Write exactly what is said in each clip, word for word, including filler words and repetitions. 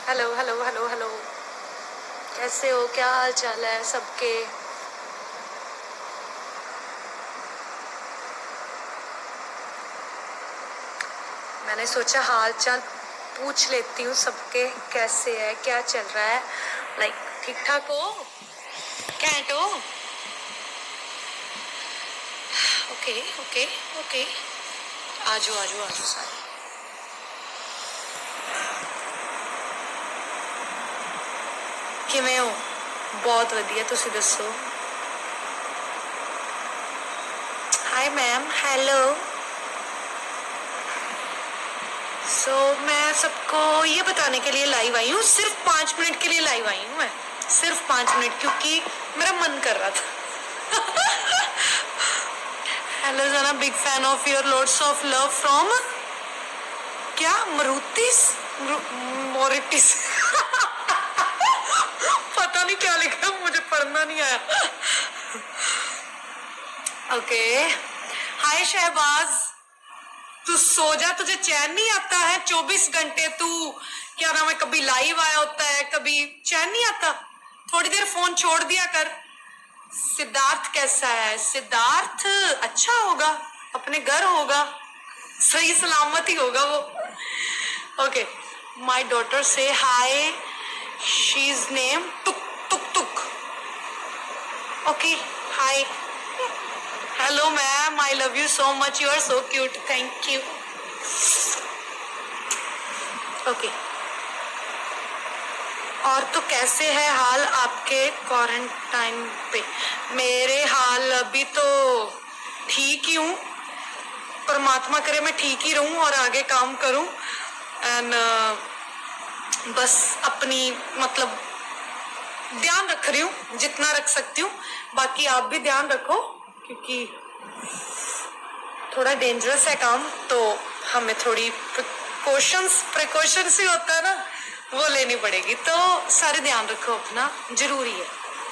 Hello hello hello hello, कैसे हो? क्या हाल चाल है सबके? मैंने सोचा हाल चाल पूछ लेती हूँ सबके, कैसे है, क्या चल रहा है, लाइक ठीक ठाक हो, कैंट हो? ओके ओके ओके, आजो आजो आजो सारे। किवें हो? बहुत वधिया, तुसी दसो। Hi ma'am, hello. So so, मैं सबको ये बताने के लिए लाइव आई हूँ, सिर्फ पाँच मिनट के लिए लाइव आई हूँ मैं, सिर्फ पाँच मिनट, क्योंकि मेरा मन कर रहा था। हेलो जना, big fan of your, loads of love from क्या मरुतिस मोरिटिस। पता नहीं क्या लिखा, मुझे पढ़ना नहीं आया। ओके, हाय शहबाज, तू सो जा, तुझे चैन नहीं आता है? चौबीस घंटे तू क्या नाम है, कभी लाइव आया होता है, कभी चैन नहीं आता। थोड़ी देर फोन छोड़ दिया कर। सिद्धार्थ कैसा है? सिद्धार्थ अच्छा होगा, अपने घर होगा, सही सलामत ही होगा वो। ओके, माई डॉटर से हाय, शी इज नेम टुक टुक टुक। Okay, hi, hello ma'am, I love you so much, you are so cute, thank you. Okay, और तो कैसे है हाल आपके क्वारंटाइन पे? मेरे हाल अभी तो ठीक ही हूँ, परमात्मा करे मैं ठीक ही रहूं और आगे काम करूं, एंड uh, बस अपनी मतलब ध्यान रख रही हूँ जितना रख सकती हूँ। बाकी आप भी ध्यान रखो, क्योंकि थोड़ा डेंजरस है काम, तो हमें थोड़ी प्रिकॉशंस प्रिकॉशंस ही होता है ना, वो लेनी पड़ेगी। तो सारे ध्यान रखो अपना, जरूरी है।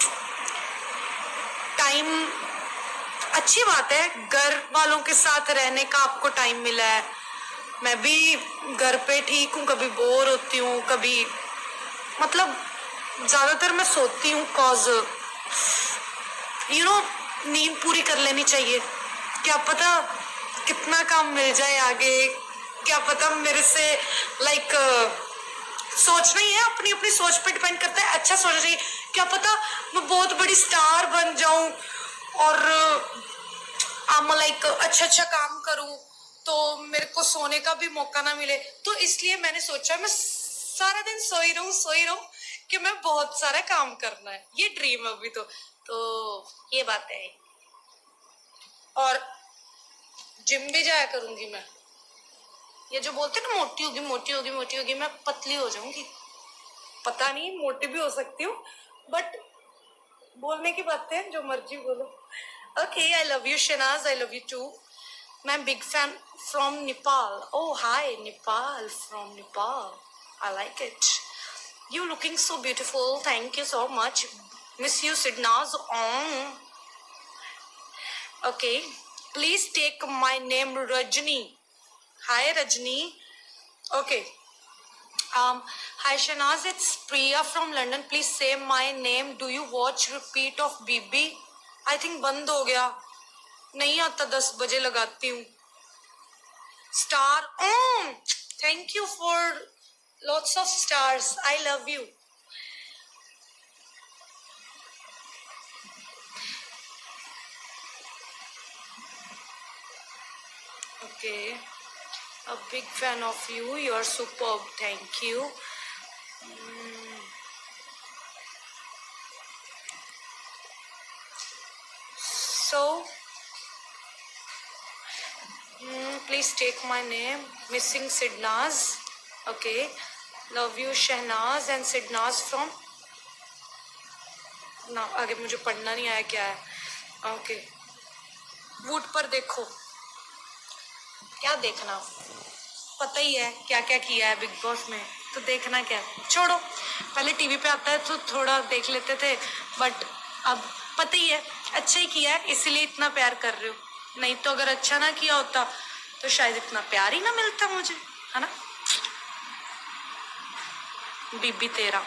टाइम अच्छी बात है, घर वालों के साथ रहने का आपको टाइम मिला है। मैं भी घर पे ठीक हूँ, कभी बोर होती हूँ, कभी मतलब ज्यादातर मैं सोती हूँ, कॉज यू नो नींद पूरी कर लेनी चाहिए। क्या पता कितना काम मिल जाए आगे, क्या पता मेरे से लाइक सोच नहीं है, अपनी अपनी सोच पे डिपेंड करता है। अच्छा सोचना चाहिए, क्या पता मैं बहुत बड़ी स्टार बन जाऊं और आम लाइक अच्छा अच्छा काम करूं, तो मेरे को सोने का भी मौका ना मिले। तो इसलिए मैंने सोचा मैं सारा दिन सोई रहूं सोई रहूं कि मैं बहुत सारा काम करना है, ये ड्रीम अभी तो तो ये बात है। और जिम भी जाया करूंगी मैं। ये जो बोलते ना मोटी होगी मोटी होगी मोटी होगी, मैं पतली हो जाऊंगी। पता नहीं, मोटी भी हो सकती हूँ, बट बोलने की बातें हैं, जो मर्जी बोलो। Okay, I love you Shehnaaz, I love you too. मैं big fan from Nepal. Oh hi, Nepal, from Nepal, I like it. You looking so beautiful, thank you so much. Miss you Sidnaz on. Okay, please take my name Rajni. Hi Rajni. Okay, um hi Shanaz, it's Priya from London. Please say my name. Do you watch repeat of B B? I think बंद हो गया, नहीं आता, दस बजे लगाती हूँ। Star on. Thank you for lots of stars. I love you. Okay, a big fan of you. You are superb. Thank you. Mm. So, mm, please take my name. Missing Sidnaz. Okay. Love you Shehnaz and Sidnaz from. ना आगे मुझे पढ़ना नहीं आया क्या है। Okay, would पर देखो। क्या देखना, पता ही है क्या क्या किया है बिग बॉस में, तो देखना क्या, छोड़ो। पहले टीवी पे आता है तो थोड़ा देख लेते थे, बट अब पता ही है अच्छा ही किया है, इसीलिए इतना प्यार कर रहे हो। नहीं तो अगर अच्छा ना किया होता तो शायद इतना प्यार ही ना मिलता मुझे, है ना। बीबी तेरा।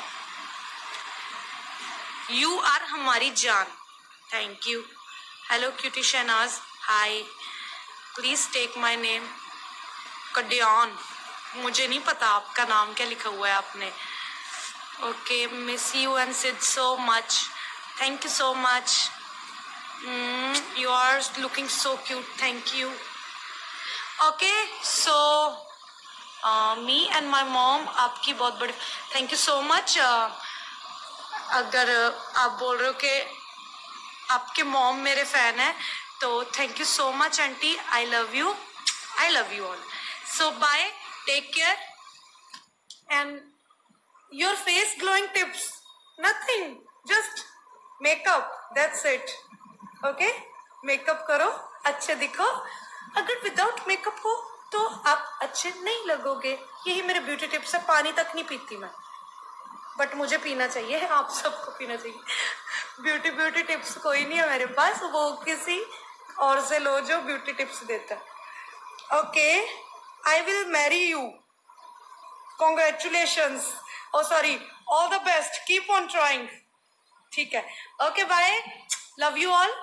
यू आर हमारी जान। Thank you. Hello cutie Shehnaaz, hi. Please take my name. Kadyan, मुझे नहीं पता आपका नाम क्या लिखा हुआ है आपने। Okay, miss you and Sid so much. Thank you so much. You are looking so cute, thank you. Okay, so me and my mom आपकी बहुत बड़ी, थैंक यू सो मच। अगर आप बोल रहे हो कि आपके मॉम मेरे फैन है तो thank you so much aunty, I love you, I love you all. So bye, take care and your face glowing tips, nothing, just makeup, that's it. Okay, makeup करो, अच्छे दिखो। अगर विदाउट मेकअप हो तो आप अच्छे नहीं लगोगे। यही मेरे ब्यूटी टिप्स है। पानी तक नहीं पीती मैं, बट मुझे पीना चाहिए, आप सबको पीना चाहिए। ब्यूटी ब्यूटी टिप्स कोई नहीं है मेरे पास, वो किसी और से लो जो ब्यूटी टिप्स देता है। Okay, I will marry you, congratulations, oh sorry, all the best, keep on trying. ठीक है, okay, bye, love you all,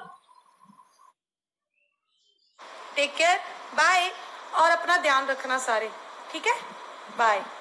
take care, bye. और अपना ध्यान रखना सारे, ठीक है, बाय।